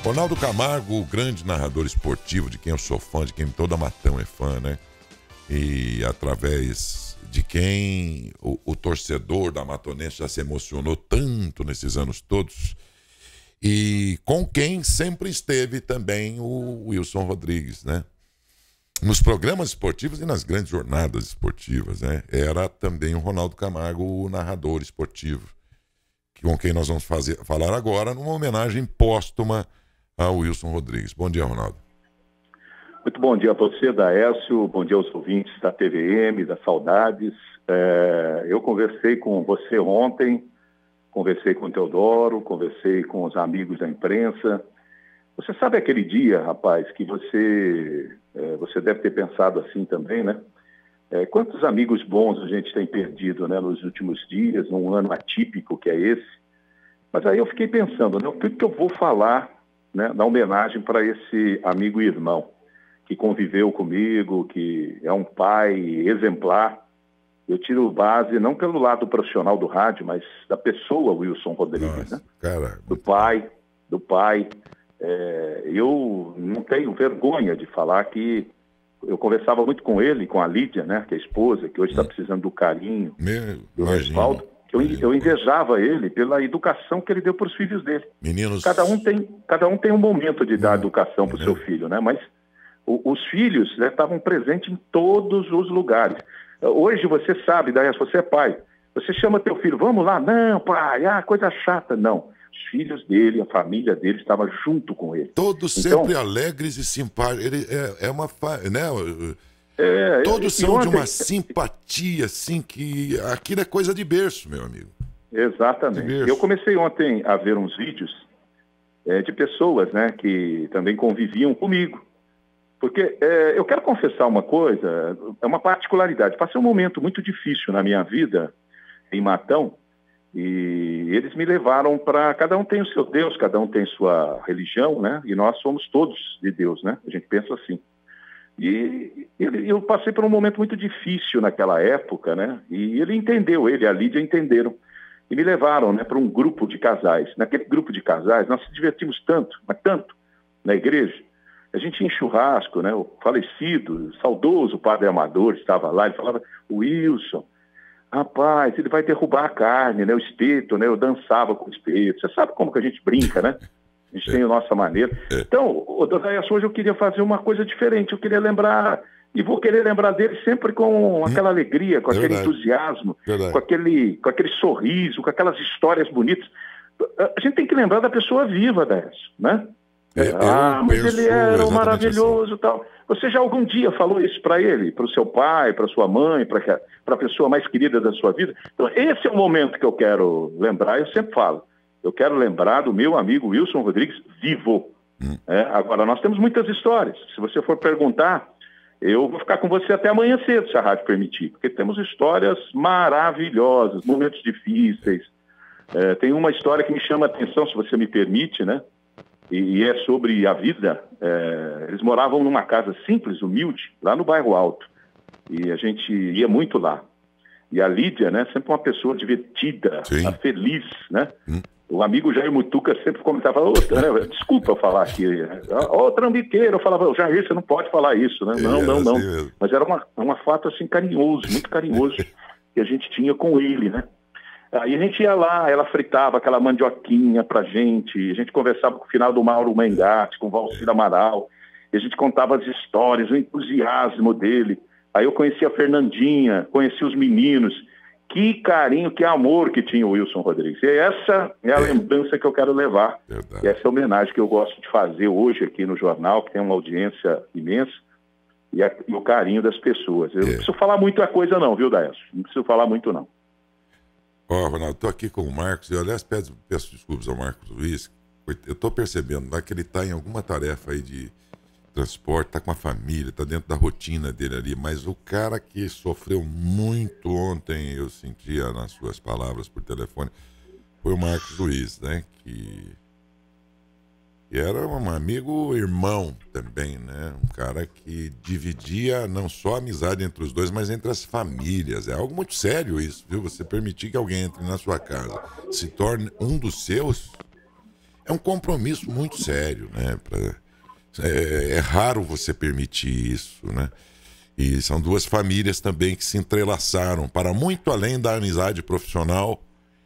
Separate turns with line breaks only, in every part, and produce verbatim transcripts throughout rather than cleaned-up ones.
Ronaldo Camargo, o grande narrador esportivo, de quem eu sou fã, de quem toda Matão é fã, né? E através de quem o, o torcedor da Matonense já se emocionou tanto nesses anos todos, e com quem sempre esteve também o Wilson Rodrigues, né? Nos programas esportivos e nas grandes jornadas esportivas, né? Era também o Ronaldo Camargo, o narrador esportivo, com quem nós vamos fazer, falar agora numa homenagem póstuma ao Wilson Rodrigues. Bom dia, Ronaldo.
Muito bom dia a você, Daércio. Bom dia aos ouvintes da T V M, da Saudades. É, eu conversei com você ontem, conversei com o Teodoro, conversei com os amigos da imprensa. Você sabe aquele dia, rapaz, que você, é, você deve ter pensado assim também, né? É, quantos amigos bons a gente tem perdido, né, nos últimos dias, num ano atípico que é esse. Mas aí eu fiquei pensando, né, o que, que eu vou falar, né, na homenagem para esse amigo e irmão que conviveu comigo, que é um pai exemplar. Eu tiro base não pelo lado profissional do rádio, mas da pessoa Wilson Rodrigues.
Nossa,
né?
cara,
Do pai, do pai. É, eu não tenho vergonha de falar que eu conversava muito com ele, com a Lídia, né, que é a esposa, que hoje está precisando do carinho,
Meu,
do
imagino,
respaldo. Eu,
imagino.
eu invejava ele pela educação que ele deu para os filhos dele.
Meninos...
Cada um tem, cada um tem um momento de dar educação para o
é.
seu filho, né? Mas o, os filhos, né, estavam presentes em todos os lugares. Hoje você sabe, Daí, se você é pai, você chama teu filho, vamos lá? Não, pai, ah, coisa chata. Não. Os filhos dele, a família dele estava junto com ele.
Todos
Então,
sempre alegres e simpáticos. Ele é, é uma... fa- Né?
é,
Todos
e
são de
ontem-
uma simpatia, assim, que aquilo é coisa de berço, meu amigo.
Exatamente.
Diverso.
Eu comecei ontem a ver uns vídeos é, de pessoas, né, que também conviviam comigo. Porque é, eu quero confessar uma coisa, é uma particularidade. Passei um momento muito difícil na minha vida, em Matão, e eles me levaram para... Cada um tem o seu Deus, cada um tem sua religião, né? E nós somos todos de Deus, né? A gente pensa assim. E ele, eu passei por um momento muito difícil naquela época, né? E ele entendeu, ele e a Lídia entenderam. E me levaram, né, para um grupo de casais. Naquele grupo de casais, nós se divertimos tanto, mas tanto, na igreja. A gente tinha churrasco, né? O falecido, o saudoso padre Amador estava lá, ele falava, Wilson, rapaz, ele vai derrubar a carne, né? O espeto, né? Eu dançava com o espeto. Você sabe como que a gente brinca, né? A gente tem a nossa maneira. Então, o Dona hoje eu queria fazer uma coisa diferente. Eu queria lembrar, e vou querer lembrar dele sempre com aquela alegria, com aquele
Verdade.
entusiasmo,
Verdade.
com aquele, com aquele sorriso, com aquelas histórias bonitas. A gente tem que lembrar da pessoa viva, Décio, né?
É, eu
ah, mas
penso
ele era um
exatamente
maravilhoso e tal. Você já algum dia falou isso para ele, para o seu pai, para sua mãe, para a pessoa mais querida da sua vida? Então, esse é o momento que eu quero lembrar. Eu sempre falo, eu quero lembrar do meu amigo Wilson Rodrigues vivo.
Hum.
É, agora, nós temos muitas histórias. Se você for perguntar, eu vou ficar com você até amanhã cedo, se a rádio permitir, porque temos histórias maravilhosas, momentos difíceis. É, tem uma história que me chama a atenção, se você me permite, né? E é sobre a vida. É, eles moravam numa casa simples, humilde, lá no bairro Alto. E a gente ia muito lá. E a Lídia, né, sempre uma pessoa divertida,
Sim.
feliz, né?
Hum.
O amigo Jair Mutuca sempre comentava, ô, né, desculpa eu falar aqui, ô, trambiqueiro, eu falava, ô, Jair, você não pode falar isso, né? Não,
É,
não, não.
assim mesmo.
Mas era uma, um fato, assim, carinhoso, muito carinhoso, que a gente tinha com ele, né? Aí a gente ia lá, ela fritava aquela mandioquinha pra gente, a gente conversava com o final do Mauro Mengatti, com o Valcir Amaral, e a gente contava as histórias, o entusiasmo dele. Aí eu conheci a Fernandinha, conheci os meninos. Que carinho, que amor que tinha o Wilson Rodrigues. E essa é a
É.
lembrança que eu quero levar.
Verdade.
E essa é a homenagem que eu gosto de fazer hoje aqui no jornal, que tem uma audiência imensa, e, a, e o carinho das pessoas. Eu
É.
não preciso falar muita coisa não, viu, Daércio? Não preciso falar muito não.
Ó, Ronaldo, tô aqui com o Marcos, e aliás, peço, peço desculpas ao Marcos Luiz, eu tô percebendo lá que ele tá em alguma tarefa aí de transporte, tá com a família, tá dentro da rotina dele ali, mas o cara que sofreu muito ontem, eu sentia nas suas palavras por telefone, foi o Marcos Luiz, né, que, que era um amigo irmão também, né, um cara que dividia não só a amizade entre os dois, mas entre as famílias. É algo muito sério isso, viu? Você permitir que alguém entre na sua casa, se torne um dos seus, é um compromisso muito sério, né? Pra, é, é raro você permitir isso, né? E são duas famílias também que se entrelaçaram para muito além da amizade profissional,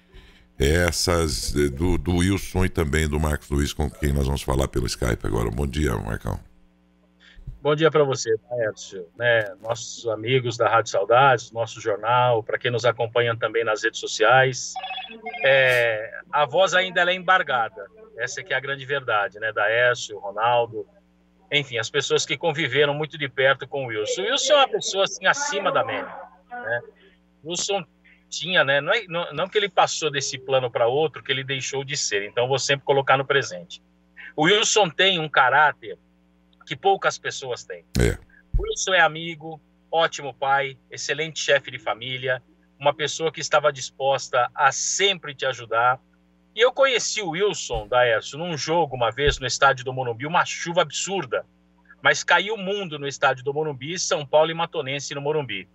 essas do, do Wilson e também do Marcos Luiz, com quem nós vamos falar pelo Skype agora. Bom dia, Marcão.
Bom dia para você, Edson, né? Nossos amigos da Rádio Saudades, nosso jornal, para quem nos acompanha também nas redes sociais. É, a voz ainda ela é embargada, essa que é a grande verdade, né? Da Écio, Ronaldo, enfim, as pessoas que conviveram muito de perto com o Wilson. O Wilson é uma pessoa assim acima da média, né? O Wilson tinha, né? Não, é, não, não que ele passou desse plano para outro, que ele deixou de ser. Então, vou sempre colocar no presente. O Wilson tem um caráter que poucas pessoas têm.
É.
O Wilson é amigo, ótimo pai, excelente chefe de família, uma pessoa que estava disposta a sempre te ajudar. E eu conheci o Wilson, Daércio, num jogo uma vez no estádio do Morumbi, uma chuva absurda, mas caiu o mundo no estádio do Morumbi, São Paulo e Matonense no Morumbi.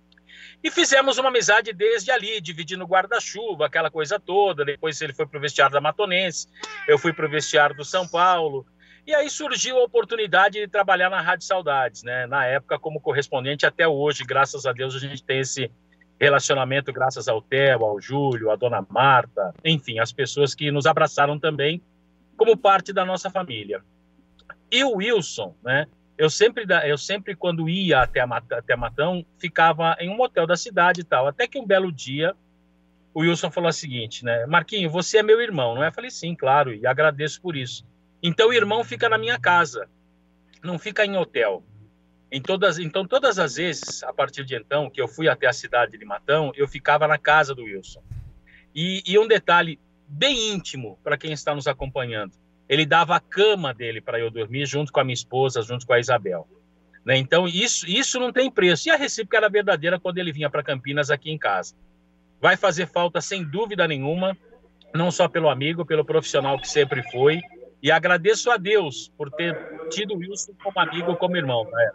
E fizemos uma amizade desde ali, dividindo guarda-chuva, aquela coisa toda. Depois ele foi para o vestiário da Matonense, eu fui para o vestiário do São Paulo. E aí surgiu a oportunidade de trabalhar na Rádio Saudades, né? Na época como correspondente, até hoje, graças a Deus, a gente tem esse relacionamento graças ao Theo, ao Júlio, à dona Marta, enfim, as pessoas que nos abraçaram também como parte da nossa família. E o Wilson, né? Eu sempre, eu sempre quando ia até, a, até Matão, ficava em um motel da cidade e tal. Até que um belo dia, o Wilson falou o seguinte, né? Marquinho, você é meu irmão, não é? Eu falei, sim, claro, e agradeço por isso. Então o irmão fica na minha casa, não fica em hotel. Em todas, então todas as vezes, a partir de então, que eu fui até a cidade de Matão, eu ficava na casa do Wilson. E, e um detalhe bem íntimo para quem está nos acompanhando, ele dava a cama dele para eu dormir junto com a minha esposa, junto com a Isabel. Né? Então isso, isso não tem preço. E a recíproca era verdadeira quando ele vinha para Campinas aqui em casa. Vai fazer falta sem dúvida nenhuma, não só pelo amigo, pelo profissional que sempre foi. E agradeço a Deus por ter tido o Wilson como amigo, como irmão. Né?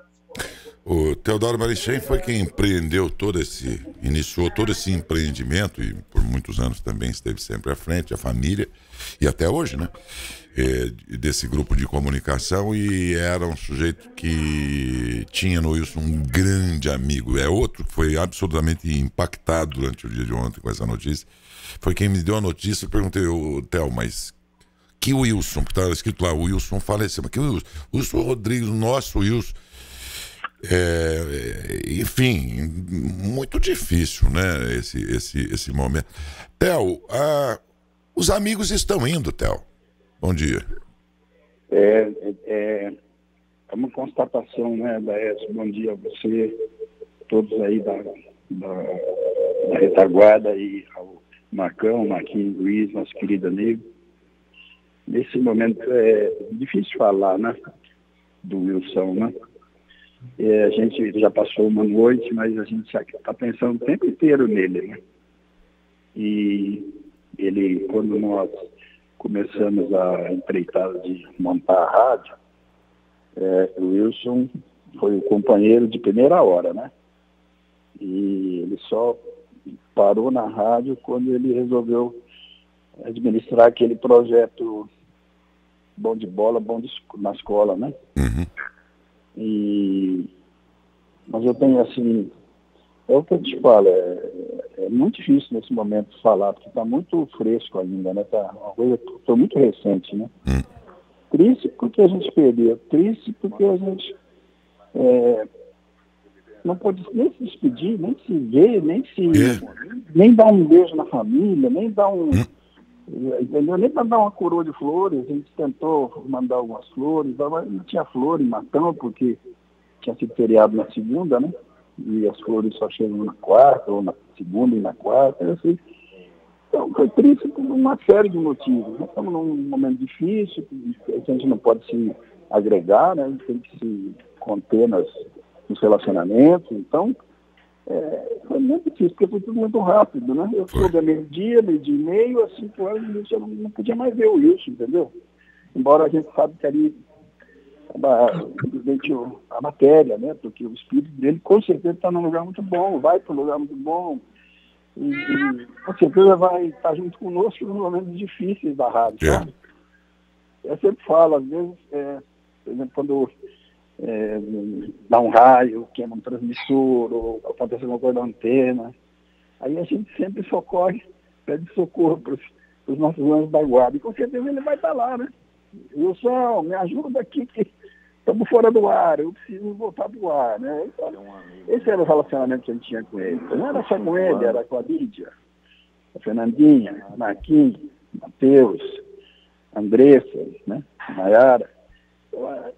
O Teodoro Marichem foi quem empreendeu todo esse, iniciou todo esse empreendimento e por muitos anos também esteve sempre à frente, a família, e até hoje, né? É, desse grupo de comunicação, e era um sujeito que tinha no Wilson um grande amigo. É outro que foi absolutamente impactado durante o dia de ontem com essa notícia. Foi quem me deu a notícia. Eu perguntei, ô Theo, mas que Wilson? Porque estava escrito lá, o Wilson faleceu. Mas que Wilson? Wilson Rodrigues, nosso Wilson. É, enfim, muito difícil, né? Esse, esse, esse momento. Theo, ah, os amigos estão indo, Theo. Bom dia.
É, é, é uma constatação, né, Daércio? Bom dia a você, todos aí da, da, da retaguarda, e ao Marcão, Marquinhos, Luiz, nosso querido amigo. Nesse momento é difícil falar, né, do Wilson, né? É, a gente já passou uma noite, mas a gente está pensando o tempo inteiro nele, né? E ele, quando nós começamos a empreitada de montar a rádio, é, o Wilson foi o companheiro de primeira hora, né? E ele só parou na rádio quando ele resolveu administrar aquele projeto Bom de Bola, Bom de, na escola, né?
Uhum.
E, mas eu tenho assim, é o que eu te falo, é, é muito difícil nesse momento falar, porque está muito fresco ainda, né? Tá uma coisa que foi muito recente, né?
Hum.
Triste porque a gente perdeu, triste porque a gente é, não pode nem se despedir, nem se ver, nem se
É.
nem dar um beijo na família, nem dar um
Hum.
entendeu? Nem para dar uma coroa de flores. A gente tentou mandar algumas flores, mas não tinha flor em Matão, porque tinha sido feriado na segunda, né? E as flores só chegam na quarta, ou na segunda e na quarta, assim. Então foi triste por uma série de motivos. Nós estamos num momento difícil, a gente não pode se agregar, né? A gente tem que se conter nas, nos relacionamentos. Então, é, foi muito difícil, porque foi tudo muito rápido, né? Eu soube a meio-dia, meio-dia e meio, às cinco anos, eu não, não podia mais ver o Wilson, entendeu? Embora a gente sabe que ali simplesmente a matéria, né? Porque o espírito dele com certeza está num lugar muito bom, vai para um lugar muito bom, e, e com certeza vai estar junto conosco nos momentos difíceis da rádio,
É.
sabe? eu sempre falo, às vezes, é, por exemplo, quando é, dá um raio, queima um transmissor, ou acontece alguma coisa na antena, aí a gente sempre socorre, pede socorro para os nossos anjos da guarda, e com certeza ele vai estar lá, né? Wilson, me ajuda aqui que estamos fora do ar, eu preciso voltar do ar, né? Então, esse era o relacionamento que a gente tinha com ele. Não era só com ele, era com a Lídia, a Fernandinha, a Marquinhos, Matheus, Andressa, né? Nayara. Então, é,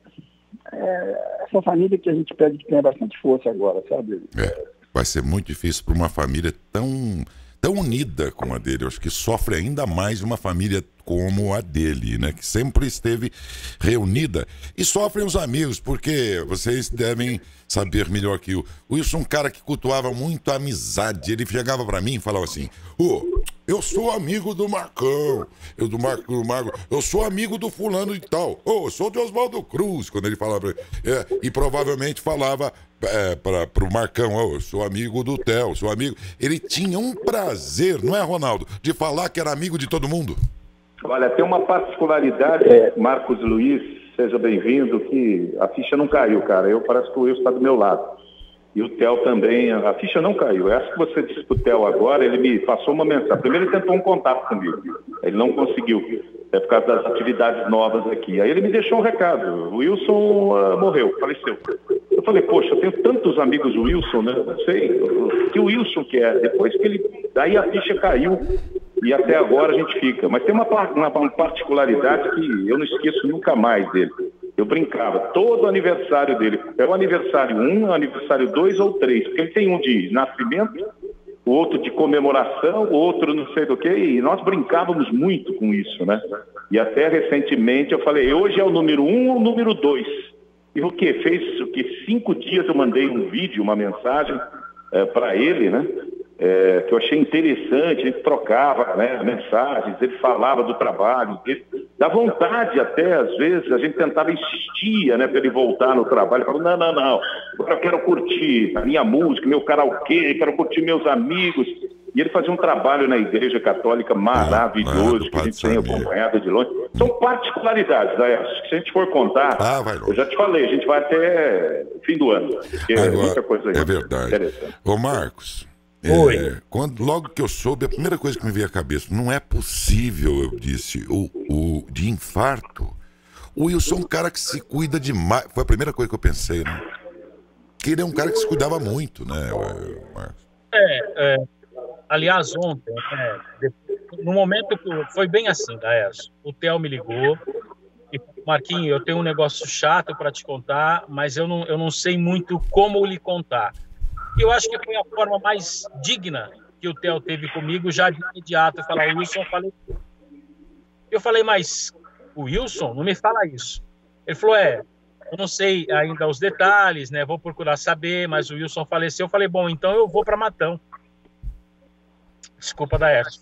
é essa família que a gente pede que tenha bastante força agora, sabe?
É, vai ser muito difícil para uma família tão, tão unida como a dele. Eu acho que sofre ainda mais uma família como a dele, né? Que sempre esteve reunida. E sofrem os amigos, porque vocês devem saber melhor que o Wilson, um cara que cultuava muito a amizade. Ele chegava para mim e falava assim: ô, oh, eu sou amigo do Marcão, eu do Marco, do Marco, eu sou amigo do fulano e tal, ô, oh, eu sou de Oswaldo Cruz, quando ele falava, é, e provavelmente falava é, para o Marcão, oh, eu sou amigo do Theo, sou amigo. Ele tinha um prazer, não é, Ronaldo, de falar que era amigo de todo mundo.
Olha, tem uma particularidade, Marcos Luiz, seja bem-vindo, que a ficha não caiu, cara. Eu parece que o Wilson está do meu lado. E o Theo também, a ficha não caiu. Essa que você disse para o Theo agora, ele me passou uma mensagem. Primeiro ele tentou um contato comigo, ele não conseguiu, é por causa das atividades novas aqui. Aí ele me deixou um recado, o Wilson uh, morreu, faleceu. Eu falei, poxa, eu tenho tantos amigos Wilson, né? Não sei, que o Wilson que é. Depois que ele, daí a ficha caiu. E até agora a gente fica. Mas tem uma, uma, uma particularidade que eu não esqueço nunca mais dele. Eu brincava, todo aniversário dele, é o aniversário um, aniversário dois ou três, porque ele tem um de nascimento, o outro de comemoração, o outro não sei do que, e nós brincávamos muito com isso, né? E até recentemente eu falei, hoje é o número um ou o número dois? E o que? Fez o que? Cinco dias eu mandei um vídeo, uma mensagem é, para ele, né? É, que eu achei interessante, ele trocava, né, mensagens, ele falava do trabalho, ele, da vontade até, às vezes, a gente tentava insistir, né, para ele voltar no trabalho, ele falou, não, não, não, agora eu quero curtir a minha música, meu karaokê, quero curtir meus amigos, e ele fazia um trabalho na Igreja Católica maravilhoso, ah, que a gente tem acompanhado de longe. São particularidades, Aécio, que se a gente for contar, ah, vai eu já te falei, a gente vai até o fim do ano, porque agora, é muita coisa aí.
É verdade. Ô Marcos, É, quando, logo que eu soube, a primeira coisa que me veio à cabeça, não é possível, eu disse, o, o, de infarto. O Wilson é um cara que se cuida demais. Foi a primeira coisa que eu pensei, né? Que ele é um cara que se cuidava muito, né, Marcos?
É, é aliás, ontem, é, no momento que foi bem assim, Daércio, o Theo me ligou e Marquinhos, eu tenho um negócio chato para te contar, mas eu não, eu não sei muito como lhe contar. E eu acho que foi a forma mais digna que o Theo teve comigo, já de imediato, eu falar, o Wilson, eu falei... Eu falei, mas o Wilson, não me fala isso. Ele falou, é, eu não sei ainda os detalhes, né, vou procurar saber, mas o Wilson faleceu. Eu falei, bom, então eu vou para Matão. Desculpa, Daércio.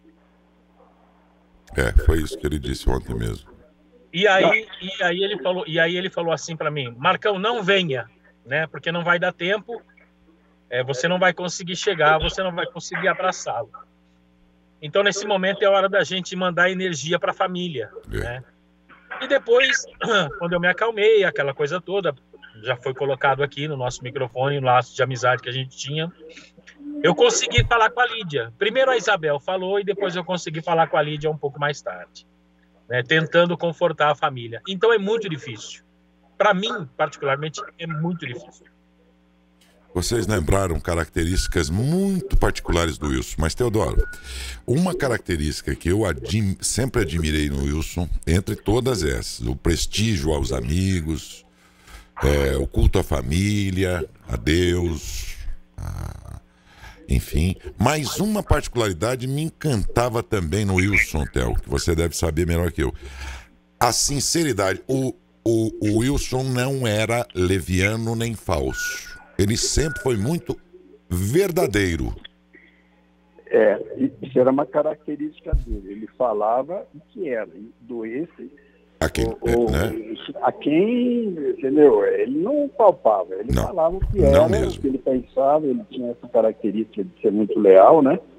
É, foi isso que ele disse ontem mesmo.
E aí, e aí, ele, falou, e aí ele falou assim para mim, Marcão, não venha, né, porque não vai dar tempo... É, você não vai conseguir chegar, você não vai conseguir abraçá-lo. Então, nesse momento, é hora da gente mandar energia para a família. É. Né? E depois, quando eu me acalmei, aquela coisa toda, já foi colocado aqui no nosso microfone, no laço de amizade que a gente tinha, eu consegui falar com a Lídia. Primeiro a Isabel falou e depois eu consegui falar com a Lídia um pouco mais tarde, né? Tentando confortar a família. Então, é muito difícil. Para mim, particularmente, é muito difícil.
Vocês lembraram características muito particulares do Wilson, mas Teodoro, uma característica que eu admi- sempre admirei no Wilson, entre todas essas, o prestígio aos amigos, é, o culto à família, a Deus, a... enfim, mas uma particularidade me encantava também no Wilson, Theo, que você deve saber melhor que eu, a sinceridade. O, o, o Wilson não era leviano nem falso. Ele sempre foi muito verdadeiro.
É, isso era uma característica dele. Ele falava o que era, doesse,
a quem,
o, o,
né?
a quem, entendeu? Ele não palpava, ele não, falava o que era, o que ele pensava, ele tinha essa característica de ser muito leal, né?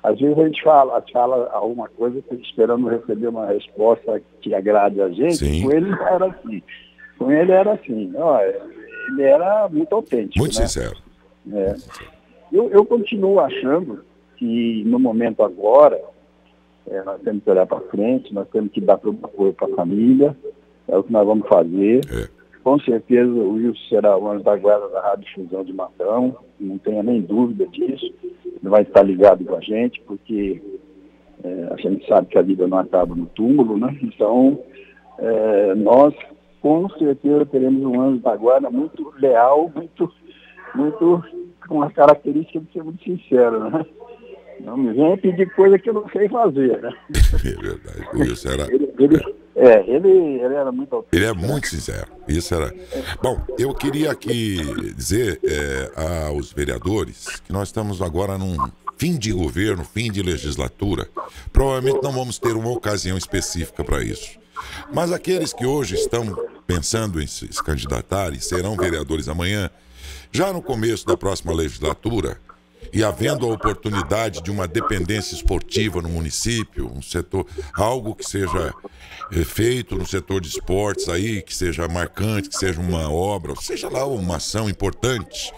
às vezes a gente fala, fala alguma coisa esperando receber uma resposta que agrade a gente. Sim. Com ele era assim. Com ele era assim. Ó, ele era muito autêntico.
Muito
né?
sincero.
É. Eu, eu continuo achando que no momento agora, é, nós temos que olhar para frente, nós temos que dar todo o apoio para a família, é o que nós vamos fazer. É. Com certeza o Wilson será o anjo da guarda da Rádio Difusão de Matão, não tenha nem dúvida disso. Ele vai estar ligado com a gente, porque é, a gente sabe que a vida não acaba no túmulo, né? Então, é, nós com certeza teremos um anjo da guarda muito leal, muito, muito com as características de ser muito sincero, né? Não me venha pedir coisa que eu não sei fazer, né?
É verdade. O Wilson era...
ele, ele, é, ele, ele era muito autêntico.
Ele é muito sincero. Isso era... Bom, eu queria aqui dizer é, aos vereadores que nós estamos agora num fim de governo, fim de legislatura. Provavelmente não vamos ter uma ocasião específica para isso. Mas aqueles que hoje estão pensando em se candidatar e serão vereadores amanhã, já no começo da próxima legislatura, e havendo a oportunidade de uma dependência esportiva no município, um setor, algo que seja é, feito no setor de esportes aí, que seja marcante, que seja uma obra, seja lá uma ação importante,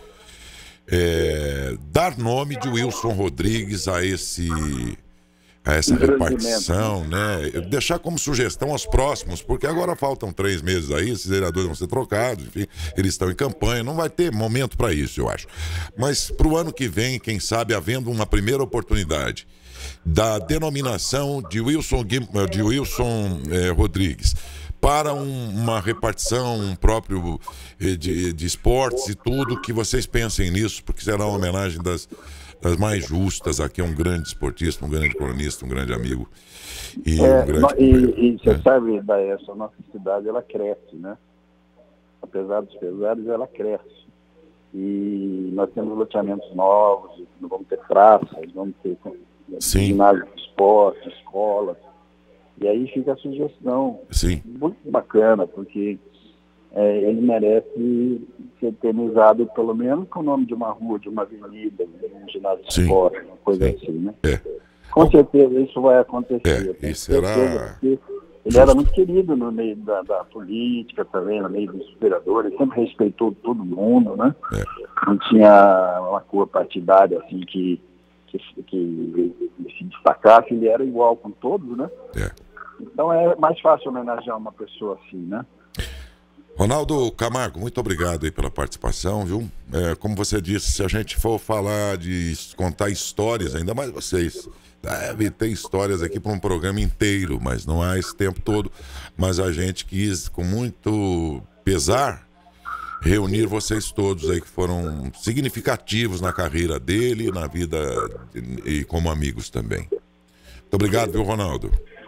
é, dar nome de Wilson Rodrigues a esse... a essa repartição, né? Deixar como sugestão aos próximos, porque agora faltam três meses aí, esses vereadores vão ser trocados, enfim, eles estão em campanha, não vai ter momento para isso, eu acho. Mas para o ano que vem, quem sabe, havendo uma primeira oportunidade da denominação de Wilson, de Wilson eh, Rodrigues para um, uma repartição um próprio eh, de, de esportes e tudo, que vocês pensem nisso, porque será uma homenagem das das mais justas. Aqui é um grande esportista, um grande cronista, um grande amigo e
é,
um grande...
E, e você
é.
sabe, Daércio, a nossa cidade, ela cresce, né? Apesar dos pesares, ela cresce. E nós temos loteamentos novos, vamos ter praças, vamos ter ginásio de esporte, escolas. E aí fica a sugestão.
Sim.
Muito bacana, porque é, ele merece ser eternizado pelo menos com o nome de uma rua, de uma avenida, de um ginásio de esporte, uma coisa Sim. assim, né?
É.
Com certeza isso vai acontecer.
É, e será...
Ele Justo. Era muito querido no meio da, da política também, no meio dos vereadores, sempre respeitou todo mundo, né? É. Não tinha uma cor partidária assim que, que, que se destacasse, ele era igual com todos, né?
É.
Então é mais fácil homenagear uma pessoa assim, né?
Ronaldo Camargo, muito obrigado aí pela participação, viu? É, como você disse, se a gente for falar de contar histórias, ainda mais vocês, deve ter histórias aqui para um programa inteiro, mas não há esse tempo todo. Mas a gente quis, com muito pesar, reunir vocês todos aí que foram significativos na carreira dele, na vida e como amigos também. Muito obrigado, viu, Ronaldo?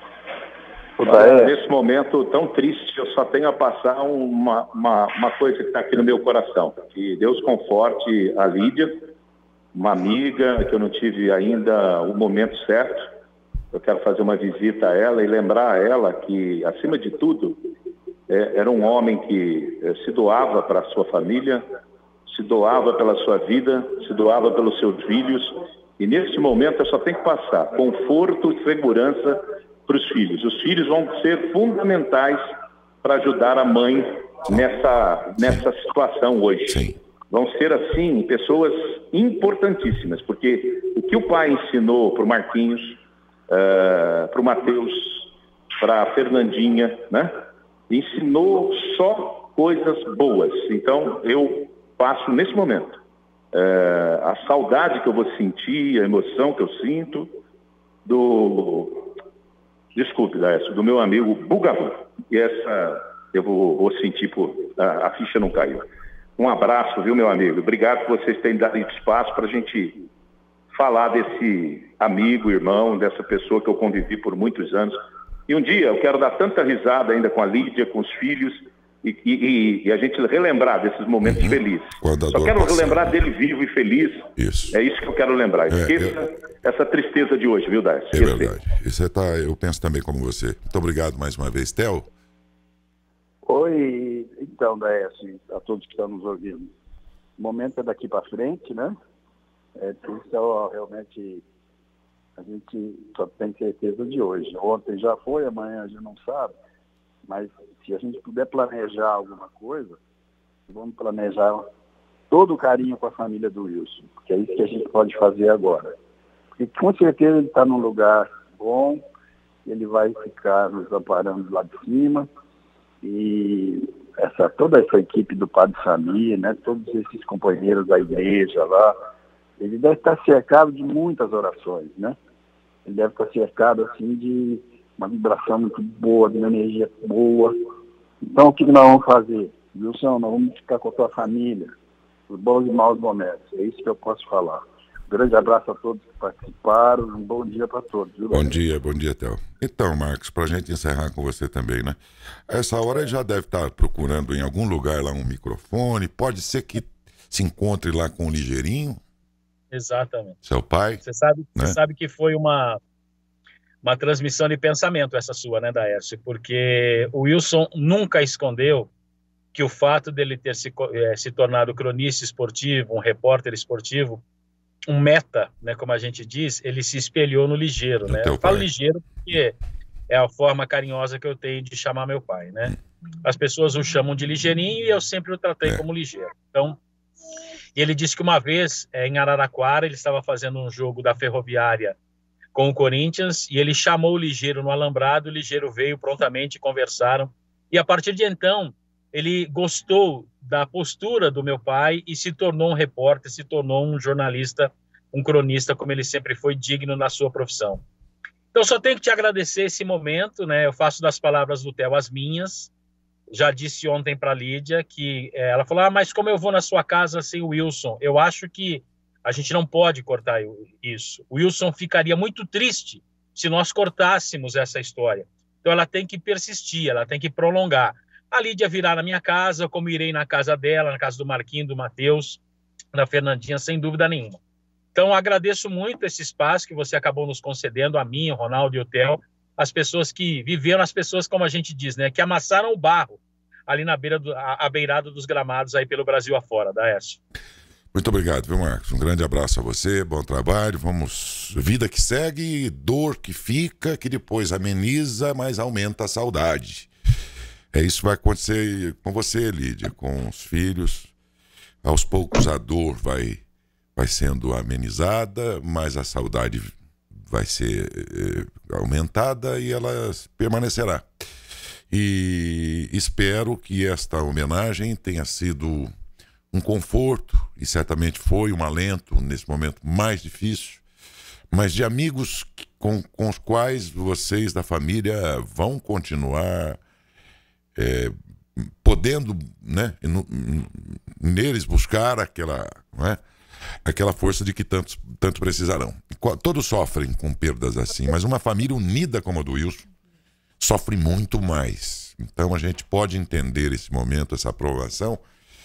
Olha, nesse momento tão triste, eu só tenho a passar uma, uma, uma coisa que está aqui no meu coração. Que Deus conforte a Lídia, uma amiga que eu não tive ainda o momento certo. Eu quero fazer uma visita a ela e lembrar a ela que, acima de tudo, é, era um homem que é, se doava para a sua família, se doava pela sua vida, se doava pelos seus filhos. E nesse momento eu só tenho que passar conforto e segurança para os filhos. Os filhos vão ser fundamentais para ajudar a mãe nessa, nessa situação hoje.
Sim.
Vão ser, assim, pessoas importantíssimas, porque o que o pai ensinou para o Marquinhos, uh, para o Matheus, para a Fernandinha, né? Ensinou só coisas boas. Então, eu passo nesse momento uh, a saudade que eu vou sentir, a emoção que eu sinto do... Desculpe, Daércio, do meu amigo Bugarru. E essa eu vou, vou sentir, por a, a ficha não caiu. Um abraço, viu, meu amigo? Obrigado por vocês terem dado espaço para a gente falar desse amigo, irmão, dessa pessoa que eu convivi por muitos anos. E um dia eu quero dar tanta risada ainda com a Lídia, com os filhos, e, e, e a gente relembrar desses momentos uhum. felizes. Só quero passar, relembrar dele vivo e feliz. Isso. É isso que eu quero lembrar. Esqueça é, é... essa tristeza de hoje, viu, Daércio?
É verdade. Isso é, tá, eu penso também como você. Muito obrigado mais uma vez. Theo?
Oi, então, Daércio, a todos que estão nos ouvindo. O momento é daqui para frente, né? É, isso é realmente a gente só tem certeza de hoje. Ontem já foi, amanhã a gente não sabe, mas se a gente puder planejar alguma coisa, vamos planejar todo o carinho com a família do Wilson, porque é isso que a gente pode fazer agora. Porque com certeza ele está num lugar bom, ele vai ficar nos amparando lá de cima, e essa, toda essa equipe do Padre Samir, né, todos esses companheiros da igreja lá, ele deve estar cercado de muitas orações, né? Ele deve estar cercado, assim, de uma vibração muito boa, de uma energia boa. Então, o que nós vamos fazer? Wilson, nós vamos ficar com a tua família, os bons e maus momentos. É isso que eu posso falar. Um grande abraço a todos que participaram, um bom dia para todos. Viu?
Bom dia, bom dia, Theo. Então, Marcos, para a gente encerrar com você também, né? A essa hora ele já deve estar procurando em algum lugar lá um microfone, pode ser que se encontre lá com o Ligeirinho.
Exatamente.
Seu pai.
Você sabe,
né?
você sabe que foi uma, uma transmissão de pensamento essa sua, né, Daércio? Porque o Wilson nunca escondeu que o fato dele ter se, é, se tornado cronista esportivo, um repórter esportivo, um meta, né, como a gente diz, ele se espelhou no Ligeiro, né? Eu falo Ligeiro porque é a forma carinhosa que eu tenho de chamar meu pai, né? As pessoas o chamam de Ligeirinho e eu sempre o tratei é. como Ligeiro. Então, ele disse que uma vez, é, em Araraquara, ele estava fazendo um jogo da Ferroviária com o Corinthians e ele chamou o Ligeiro no alambrado, o Ligeiro veio prontamente, conversaram, e a partir de então, ele gostou da postura do meu pai e se tornou um repórter, se tornou um jornalista, um cronista, como ele sempre foi, digno na sua profissão. Então, só tenho que te agradecer esse momento, né? Eu faço das palavras do Theo as minhas. Já disse ontem para a Lídia que é, ela falou, ah, mas como eu vou na sua casa sem o Wilson? Eu acho que a gente não pode cortar isso. O Wilson ficaria muito triste se nós cortássemos essa história. Então, ela tem que persistir, ela tem que prolongar. A Lídia virá na minha casa, como irei na casa dela, na casa do Marquinhos, do Matheus, da Fernandinha, sem dúvida nenhuma. Então, agradeço muito esse espaço que você acabou nos concedendo, a mim, o Ronaldo e o Theo, as pessoas que viveram, as pessoas, como a gente diz, né, que amassaram o barro ali na beira do, a, a beirada dos gramados aí pelo Brasil afora, Daércio.
Muito obrigado, viu, Marcos? Um grande abraço a você, bom trabalho, vamos, vida que segue, dor que fica, que depois ameniza, mas aumenta a saudade. É isso que vai acontecer com você, Lídia, com os filhos. Aos poucos a dor vai, vai sendo amenizada, mas a saudade vai ser eh, aumentada e ela permanecerá. E espero que esta homenagem tenha sido um conforto, e certamente foi um alento nesse momento mais difícil, mas de amigos com, com os quais vocês da família vão continuar É, podendo, né, neles buscar aquela, né, aquela força de que tantos, tanto precisarão. Todos sofrem com perdas assim, mas uma família unida como a do Wilson sofre muito mais. Então a gente pode entender esse momento, essa aprovação,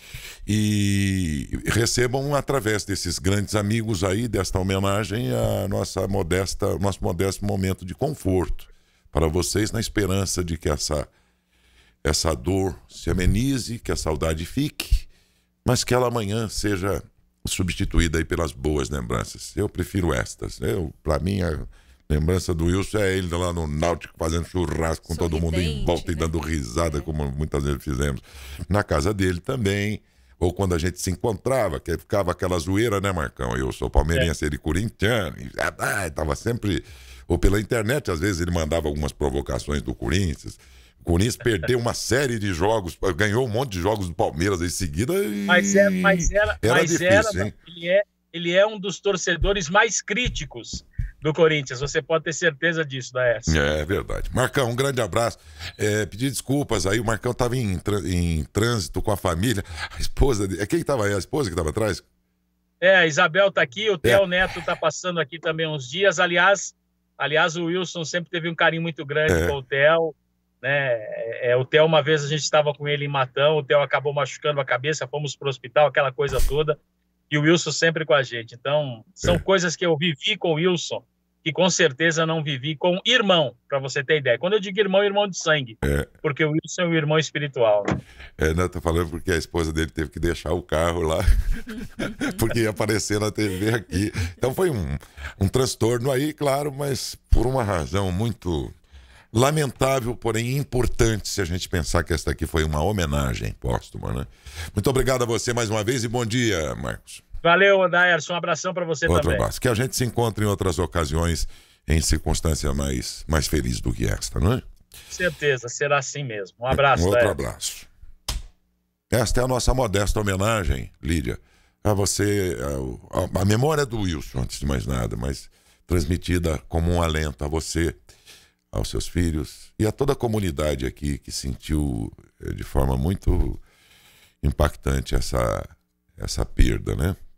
e recebam através desses grandes amigos aí, desta homenagem, a nossa modesta, nosso modesto momento de conforto para vocês, na esperança de que essa essa dor se amenize, que a saudade fique, mas que ela amanhã seja substituída aí pelas boas lembranças. Eu prefiro estas. Eu, para mim, a lembrança do Wilson é ele lá no Náutico fazendo churrasco com todo mundo em volta, né? E dando risada, é. como muitas vezes fizemos. Na casa dele também, ou quando a gente se encontrava, que ficava aquela zoeira, né, Marcão? Eu sou palmeirense, é. ele corintiano, e ah, tava sempre... Ou pela internet, às vezes ele mandava algumas provocações do Corinthians. O Corinthians perdeu uma série de jogos, ganhou um monte de jogos do Palmeiras em seguida e...
Mas, é, mas era,
era
mas
difícil,
era,
hein?
Ele é, ele é um dos torcedores mais críticos do Corinthians, você pode ter certeza disso, Daércio.
É verdade. Marcão, um grande abraço. É, pedir desculpas aí, o Marcão estava em, em trânsito com a família, a esposa... É quem estava aí? A esposa que estava atrás?
É, a Isabel está aqui, o Theo
é.
Neto está passando aqui também uns dias, aliás, aliás o Wilson sempre teve um carinho muito grande é. com o Theo. Né? É, o Theo, uma vez a gente estava com ele em Matão, o Theo acabou machucando a cabeça, fomos para o hospital, aquela coisa toda, e o Wilson sempre com a gente. Então, são é. coisas que eu vivi com o Wilson que com certeza não vivi com irmão, para você ter ideia. Quando eu digo irmão, irmão de sangue,
É.
porque o Wilson é o irmão espiritual. Né?
É, não, tô falando porque a esposa dele teve que deixar o carro lá, porque ia aparecer na T V aqui. Então foi um, um transtorno aí, claro, mas por uma razão muito lamentável, porém importante, se a gente pensar que esta aqui foi uma homenagem póstuma, né? Muito obrigado a você mais uma vez e bom dia, Marcos.
Valeu, Daerson. Um abração para você
Outro
também.
abraço. Que a gente se encontre em outras ocasiões em circunstância mais, mais feliz do que esta, não é?
Certeza, será assim mesmo. Um abraço,
Um outro
Daerson.
abraço. Esta é a nossa modesta homenagem, Lídia, a você, a, a, a memória do Wilson, antes de mais nada, mas transmitida como um alento a você, aos seus filhos e a toda a comunidade aqui que sentiu de forma muito impactante essa, essa perda, né?